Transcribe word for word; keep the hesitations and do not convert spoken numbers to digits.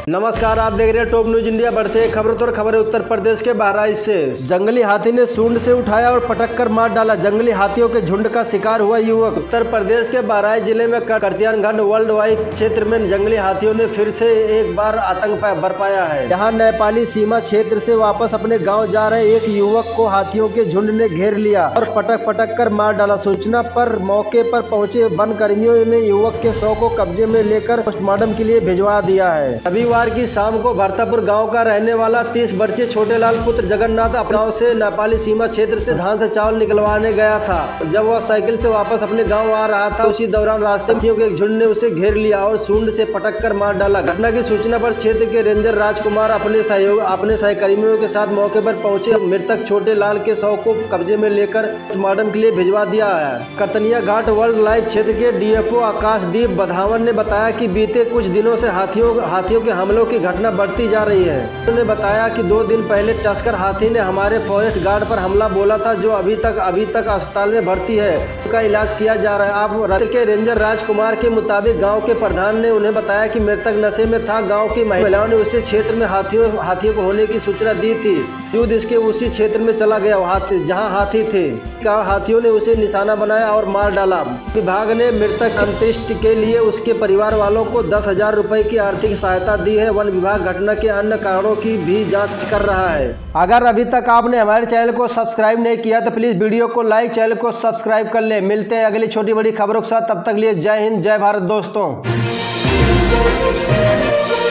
नमस्कार, आप देख रहे हैं टॉप न्यूज इंडिया। बढ़ते हैं खबरों तो खबरें उत्तर प्रदेश के बहराइच से। जंगली हाथी ने सूंड से उठाया और पटक कर मार डाला। जंगली हाथियों के झुंड का शिकार हुआ युवक। उत्तर प्रदेश के बहराइच जिले में करतियानगंज वर्ल्ड वाइड क्षेत्र में जंगली हाथियों ने फिर से एक बार आतंक बरपाया है। यहाँ नेपाली सीमा क्षेत्र से वापस अपने गाँव जा रहे एक युवक को हाथियों के झुंड ने घेर लिया और पटक पटक कर मार डाला। सूचना पर मौके पर पहुंचे वन कर्मियों ने युवक के शव को कब्जे में लेकर पोस्टमार्टम के लिए भिजवा दिया है। रविवार की शाम को भरतापुर गांव का रहने वाला तीस वर्षीय छोटे लाल पुत्र जगन्नाथ अपने गांव से नेपाली सीमा क्षेत्र से धान से चावल निकलवाने गया था। जब वह साइकिल से वापस अपने गांव आ रहा था, उसी दौरान रास्ते में एक झुंड ने उसे घेर लिया और सूंड से पटक कर मार डाला। घटना की सूचना पर क्षेत्र के रेंजर राजकुमार अपने सहयोग अपने सहकर्मियों के साथ मौके पर पहुंचे। मृतक छोटे लाल के शव को कब्जे में लेकर पोस्टमार्टम के लिए भिजवा दिया है। करतनिया घाट वर्ल्ड लाइफ क्षेत्र के डीएफओ आकाशदीप बधावन ने बताया कि बीते कुछ दिनों से हाथियों हाथियों के हमलों की घटना बढ़ती जा रही है। उन्होंने बताया कि दो दिन पहले टस्कर हाथी ने हमारे फॉरेस्ट गार्ड पर हमला बोला था, जो अभी तक अभी तक अस्पताल में भर्ती है। उनका इलाज किया जा रहा है। आप राज्य के रेंजर राजकुमार के मुताबिक गांव के प्रधान ने उन्हें बताया कि मृतक नशे में था। गांव की महिलाओं ने उसे क्षेत्र में हाथियों हाथियों को होने की सूचना दी थी। युद्ध इसके उसी क्षेत्र में चला गया जहाँ हाथी थे। हाथियों ने उसे निशाना बनाया और मार डाला। विभाग ने मृतक अंत्येष्टि के लिए उसके परिवार वालों को दस हजार रुपए की आर्थिक सहायता दी है। वन विभाग घटना के अन्य कारणों की भी जांच कर रहा है। अगर अभी तक आपने हमारे चैनल को सब्सक्राइब नहीं किया तो प्लीज वीडियो को लाइक, चैनल को सब्सक्राइब कर ले। मिलते हैं अगली छोटी बड़ी खबरों के साथ। तब तक लिए जय हिंद, जय भारत दोस्तों।